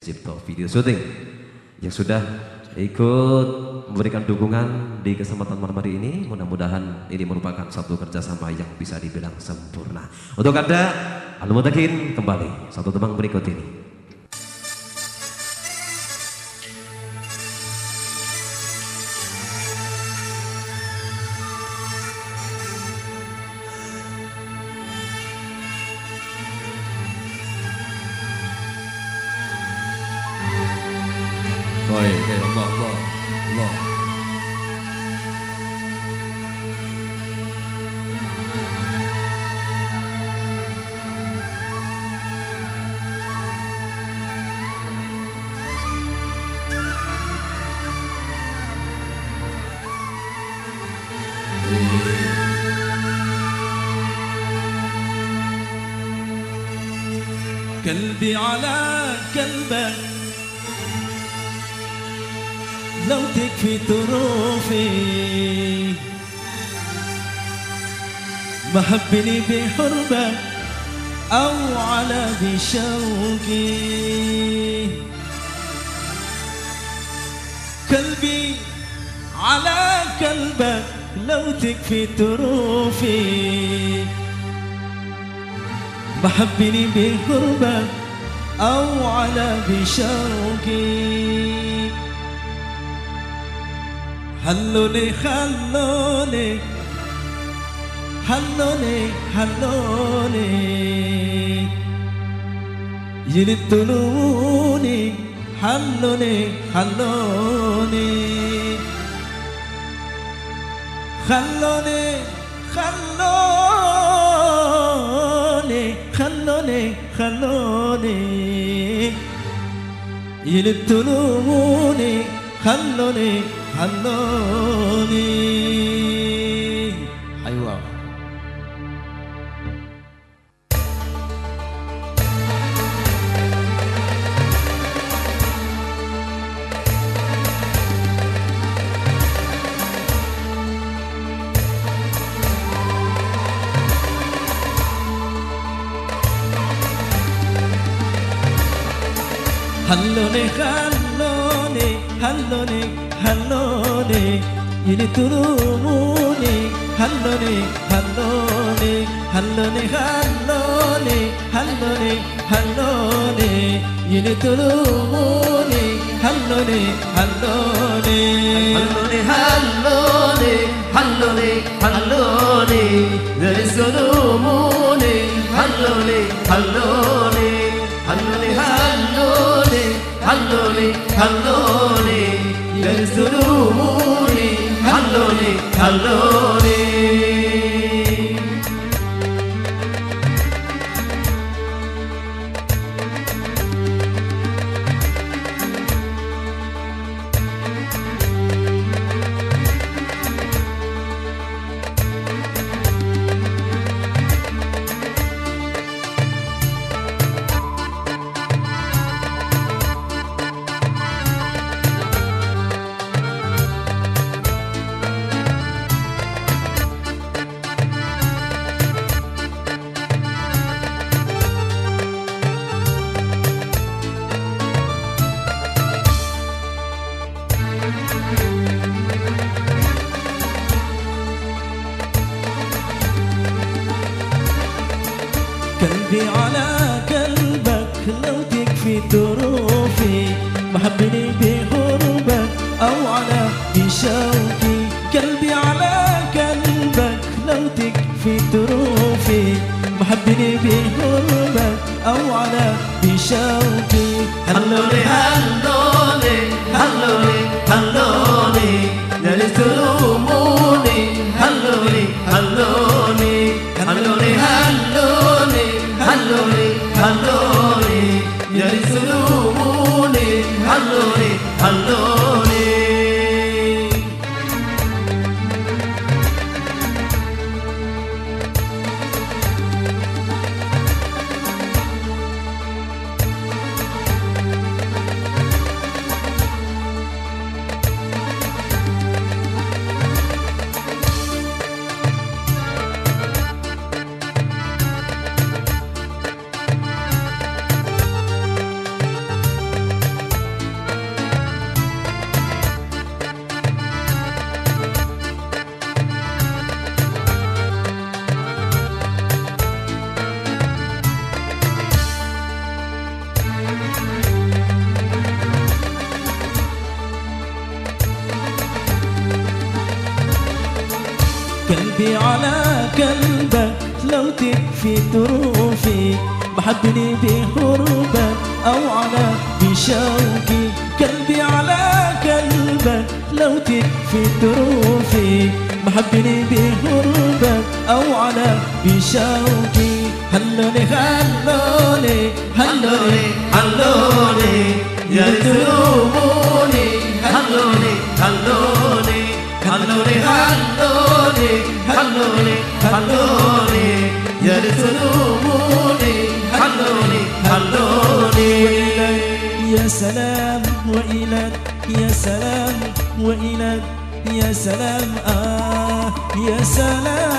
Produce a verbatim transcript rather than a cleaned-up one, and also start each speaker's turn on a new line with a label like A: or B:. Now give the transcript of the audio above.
A: Cipto Video Syuting yang sudah ikut memberikan dukungan di kesempatan malam hari ini. Mudah-mudahan ini merupakan satu kerjasama yang bisa dibilang sempurna. Untuk Anda, Al-Mutakin kembali satu tembang berikut ini.
B: Baik, baik, Allah, Allah, Allah.
C: قلبي على قلبك لو تكفي طروفي محبني بحربك أو على بشوقي قلبي على قلبك لو تكفي طروفي محبني بحربك أو على بشوقي خلوني خلوني خلوني خلوني يلتلوني خلوني خلوني خلوني خلوني خلوني خلوني يلتلوني خلوني خلوني. أيوة خلوني خلوني خلوني خلوني يلتلوني خلوني خلوني خلوني خلوني خلوني خلوني يلتلوني خلوني خلوني
D: خلوني خلوني خلوني خلوني يلتلوني خلوني خلوني خلوني خلوني خلوني خلوني يلتلوني خلوني خلوني.
C: قلبي على قلبك لو تكفي ظروفي محبني بقربك أو على بشوقي قلبي على قلبك لو تكفي ظروفي محبني بقربك أو على بشوقي
D: خلوني خلوني خلوني خلوني يلتلوني خلوني خلوني خلوني خلوني خلوني خلوني يلتلوني خلوني خلوني.
C: قلبي على قلبك لو تكفي ظروفي محبني بهربك أو على بشوقي قلبي على قلبك لو تكفي ظروفي محبني بهربك أو على بشوقي هلوني هلوني هلوني
D: هلوني يا رسولوني هلوني هلوني هلوني هلوني هلوني هلوني يا رسولوني هلوني هلوني
C: يا سلام وإلك يا سلام وإلك يا سلام آه يا سلام